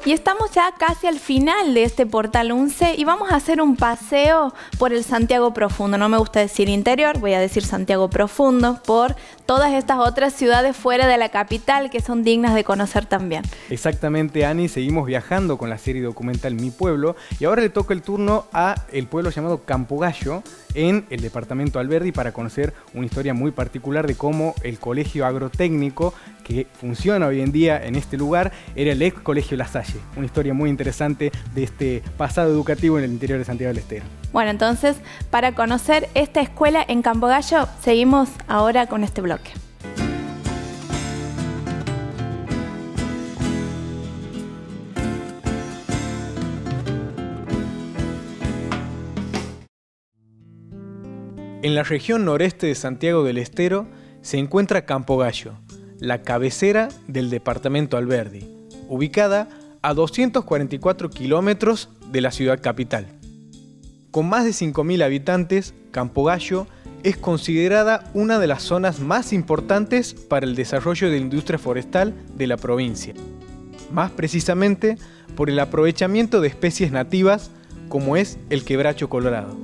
Y estamos ya casi al final de este Portal UNCE y vamos a hacer un paseo por el Santiago Profundo. No me gusta decir interior, voy a decir Santiago Profundo, por todas estas otras ciudades fuera de la capital que son dignas de conocer también. Exactamente, Ani, seguimos viajando con la serie documental Mi Pueblo y ahora le toca el turno a el pueblo llamado Campo Gallo en el departamento Alberdi para conocer una historia muy particular de cómo el colegio agrotécnico que funciona hoy en día en este lugar era el ex colegio La Salle. Una historia muy interesante de este pasado educativo en el interior de Santiago del Estero. Bueno, entonces, para conocer esta escuela en Campo Gallo, seguimos ahora con este bloque. En la región noreste de Santiago del Estero se encuentra Campo Gallo, la cabecera del departamento Alberdi, ubicada a 244 kilómetros de la ciudad capital. Con más de 5.000 habitantes, Campo Gallo es considerada una de las zonas más importantes para el desarrollo de la industria forestal de la provincia, más precisamente por el aprovechamiento de especies nativas como es el quebracho colorado.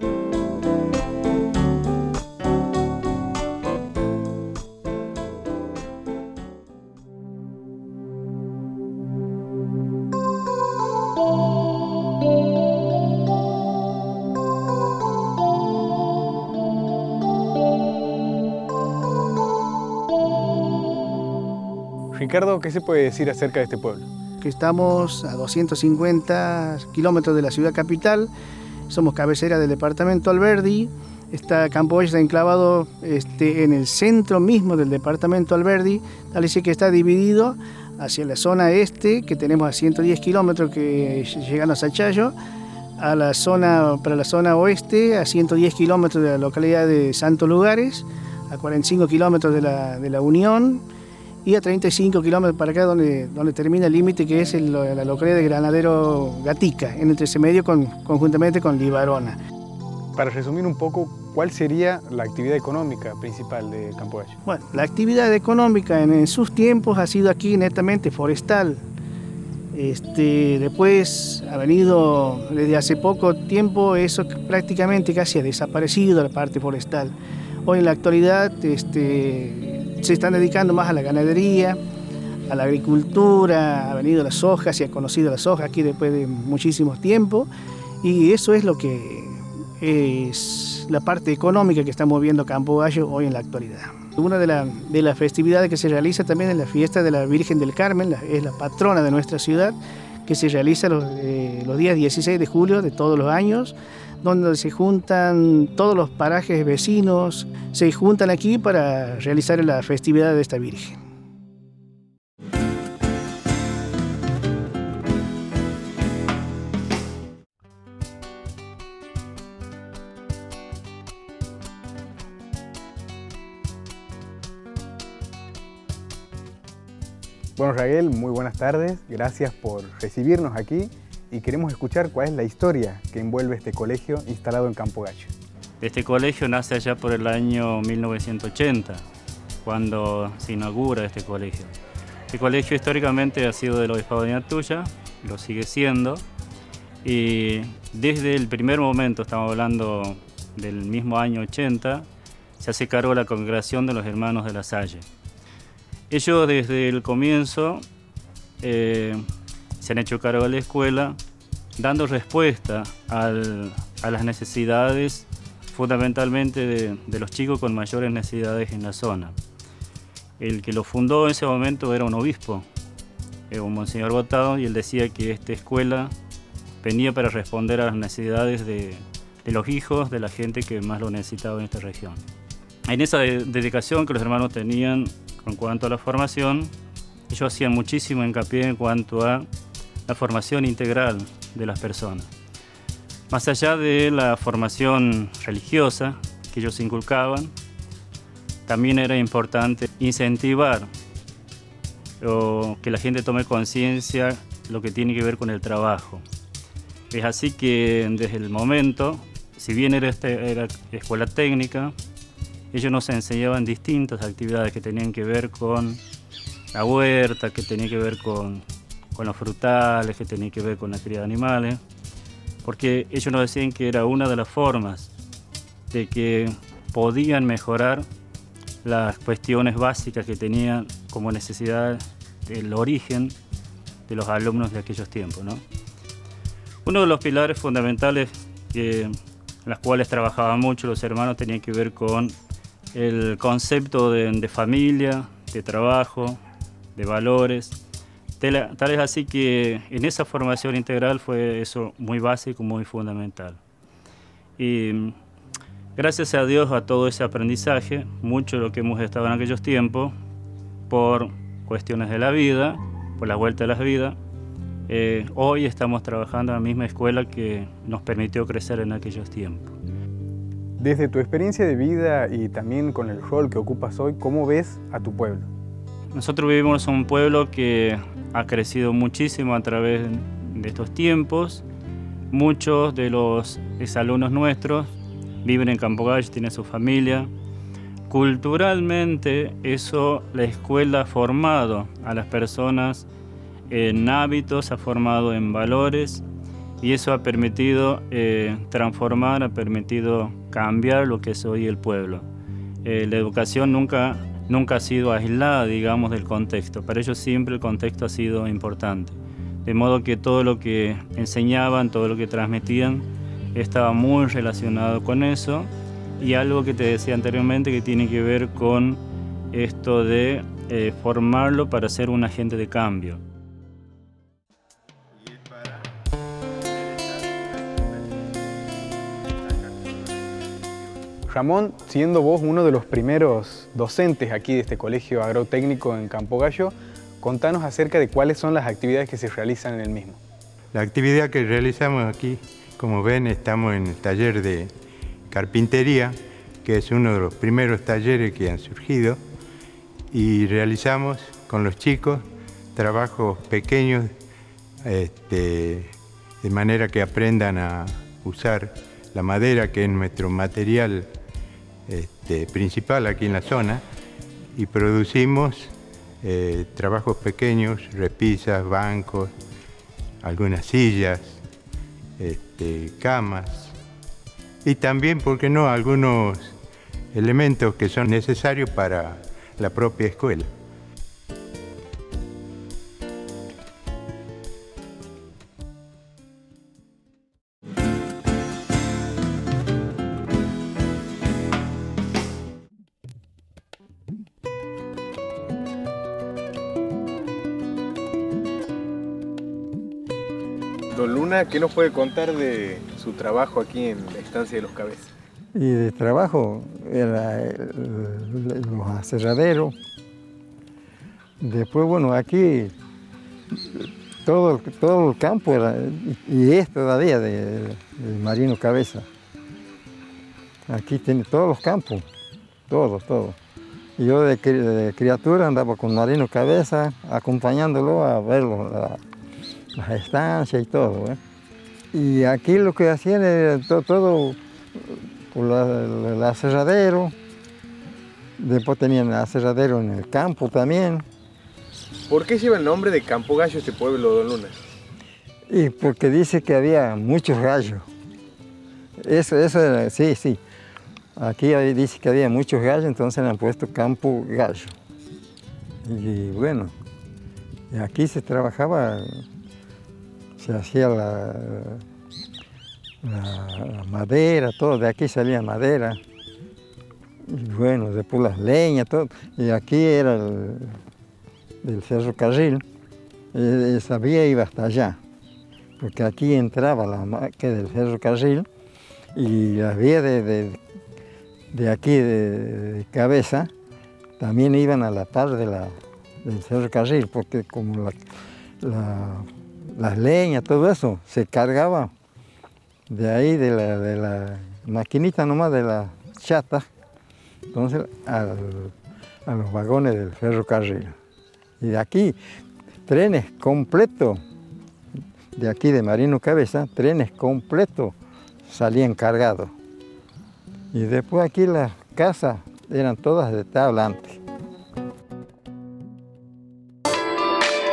Ricardo, ¿qué se puede decir acerca de este pueblo? Que estamos a 250 kilómetros de la ciudad capital, somos cabecera del departamento Alberdi. Campo Gallo está enclavado en el centro mismo del departamento Alberdi, tal vez que está dividido hacia la zona este, que tenemos a 110 kilómetros que llegan a Sachayo, para la zona oeste, a 110 kilómetros de la localidad de Santos Lugares, a 45 kilómetros de la Unión, y a 35 kilómetros para acá donde termina el límite, que es la localidad de Granadero Gatica, en el medio conjuntamente con Libarona. Para resumir un poco, ¿cuál sería la actividad económica principal de Campo Gallo? Bueno, la actividad económica en sus tiempos ha sido aquí netamente forestal. Después ha venido desde hace poco tiempo, eso prácticamente casi ha desaparecido la parte forestal. Hoy en la actualidad se están dedicando más a la ganadería, a la agricultura, ha venido la soja, se ha conocido la soja aquí después de muchísimos tiempos, y eso es lo que es la parte económica que está moviendo Campo Gallo hoy en la actualidad. Una de las festividades que se realiza también es la fiesta de la Virgen del Carmen, es la patrona de nuestra ciudad, que se realiza los días 16 de julio de todos los años, donde se juntan todos los parajes vecinos, se juntan aquí para realizar la festividad de esta Virgen. Bueno, Raquel, muy buenas tardes, gracias por recibirnos aquí y queremos escuchar cuál es la historia que envuelve este colegio instalado en Campo Gallo. Este colegio nace allá por el año 1980, cuando se inaugura este colegio. Este colegio históricamente ha sido del Obispado de Ñatuya, lo sigue siendo, y desde el primer momento, estamos hablando del mismo año 80, se hace cargo la congregación de los hermanos de La Salle. Ellos desde el comienzo se han hecho cargo de la escuela, dando respuesta a las necesidades fundamentalmente de los chicos con mayores necesidades en la zona. El que lo fundó en ese momento era un obispo, un monseñor Botado, y él decía que esta escuela venía para responder a las necesidades de los hijos de la gente que más lo necesitaba en esta región. En esa dedicación que los hermanos tenían en cuanto a la formación, ellos hacían muchísimo hincapié en cuanto a la formación integral de las personas. Más allá de la formación religiosa que ellos inculcaban, también era importante incentivar o que la gente tome conciencia de lo que tiene que ver con el trabajo. Es así que desde el momento, si bien era escuela técnica, ellos nos enseñaban distintas actividades que tenían que ver con la huerta, que tenían que ver con los frutales, que tenía que ver con la cría de animales, porque ellos nos decían que era una de las formas de que podían mejorar las cuestiones básicas que tenían como necesidad del origen de los alumnos de aquellos tiempos, ¿no? Uno de los pilares fundamentales en los cuales trabajaban mucho los hermanos tenía que ver con el concepto de familia, de trabajo, de valores. Tal es así que en esa formación integral fue eso muy básico, muy fundamental. Y gracias a Dios, a todo ese aprendizaje, mucho de lo que hemos estado en aquellos tiempos, por cuestiones de la vida, por la vuelta de la vida, hoy estamos trabajando en la misma escuela que nos permitió crecer en aquellos tiempos. Desde tu experiencia de vida y también con el rol que ocupas hoy, ¿cómo ves a tu pueblo? Nosotros vivimos en un pueblo que ha crecido muchísimo a través de estos tiempos. Muchos de los exalumnos nuestros viven en Campo Gallo, tienen su familia. Culturalmente, la escuela ha formado a las personas en hábitos, ha formado en valores, y eso ha permitido transformar, ha permitido cambiar lo que es hoy el pueblo. La educación nunca ha sido aislada, digamos, del contexto. Para ellos siempre el contexto ha sido importante. De modo que todo lo que enseñaban, todo lo que transmitían, estaba muy relacionado con eso. Y algo que te decía anteriormente que tiene que ver con esto de formarlo para ser un agente de cambio. Ramón, siendo vos uno de los primeros docentes aquí de este colegio agrotécnico en Campo Gallo, contanos acerca de cuáles son las actividades que se realizan en el mismo. La actividad que realizamos aquí, como ven, estamos en el taller de carpintería, que es uno de los primeros talleres que han surgido, y realizamos con los chicos trabajos pequeños de manera que aprendan a usar la madera, que es nuestro material principal aquí en la zona, y producimos trabajos pequeños, repisas, bancos, algunas sillas, camas, y también, ¿por qué no?, algunos elementos que son necesarios para la propia escuela. Don Luna, ¿qué nos puede contar de su trabajo aquí en la estancia de Los Cabezas? Y de trabajo era los aserraderos. Después, bueno, aquí todo el campo era, y es todavía de Marino Cabeza. Aquí tiene todos los campos, todo. Y yo de criatura andaba con Marino Cabeza, acompañándolo a ver las estancias y todo. Y aquí lo que hacían era todo por el aserradero. Después tenían el aserradero en el campo también. ¿Por qué lleva el nombre de Campo Gallo este pueblo, Don Luna? Y porque dice que había muchos gallos. Eso era, sí. Aquí dice que había muchos gallos, entonces le han puesto Campo Gallo. Y bueno, aquí se trabajaba, se hacía la madera, todo, de aquí salía madera. Y bueno, después las leñas, todo. Y aquí era del ferrocarril, esa vía iba hasta allá, porque aquí entraba la máquina del ferrocarril y las vías de aquí de Cabeza también iban a la par del ferrocarril, porque como las leñas, todo eso, se cargaba de ahí, de la maquinita nomás, de las chatas, entonces a los vagones del ferrocarril. Y de aquí, trenes completos, de aquí de Marino Cabeza, trenes completos salían cargados. Y después aquí las casas eran todas de tabla antes.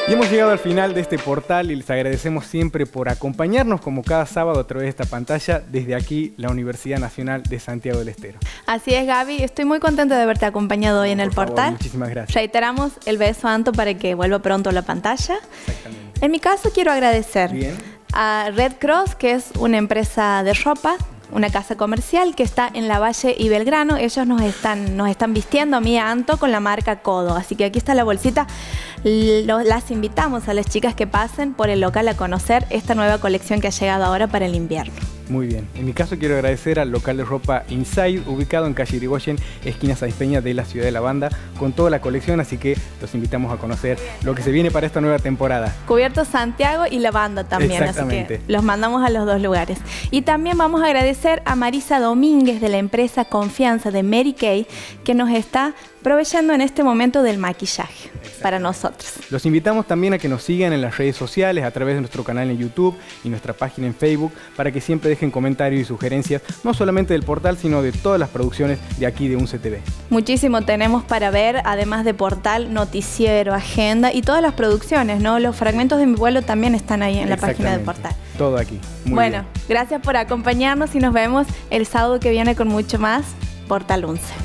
Y hemos llegado al final de este portal y les agradecemos siempre por acompañarnos como cada sábado a través de esta pantalla desde aquí, la Universidad Nacional de Santiago del Estero. Así es, Gaby. Estoy muy contenta de haberte acompañado hoy en el portal. Muchísimas gracias. Reiteramos el beso a Anto para que vuelva pronto a la pantalla. Exactamente. En mi caso quiero agradecer Bien. a Red Cross, que es una empresa de ropa, una casa comercial que está en La Valle y Belgrano. Ellos nos están vistiendo a mí y a Anto con la marca Codo. Así que aquí está la bolsita. Las invitamos a las chicas que pasen por el local a conocer esta nueva colección que ha llegado ahora para el invierno. Muy bien. En mi caso quiero agradecer al local de ropa Inside, ubicado en calle Irigoyen, esquina Sáenz Peña de la ciudad de La Banda, con toda la colección, así que los invitamos a conocer lo que se viene para esta nueva temporada. Cubierto Santiago y La Banda también, así que los mandamos a los dos lugares. Y también vamos a agradecer a Marisa Domínguez de la empresa Confianza de Mary Kay, que nos está proveyendo en este momento del maquillaje para nosotros. Los invitamos también a que nos sigan en las redes sociales a través de nuestro canal en YouTube y nuestra página en Facebook para que siempre dejen comentarios y sugerencias, no solamente del portal, sino de todas las producciones de aquí de UNCE TV. Muchísimo tenemos para ver, además de portal, noticiero, agenda y todas las producciones, ¿no? Los fragmentos de mi vuelo también están ahí en la página del portal. Todo aquí. Muy bien. Gracias por acompañarnos y nos vemos el sábado que viene con mucho más Portal UNCE.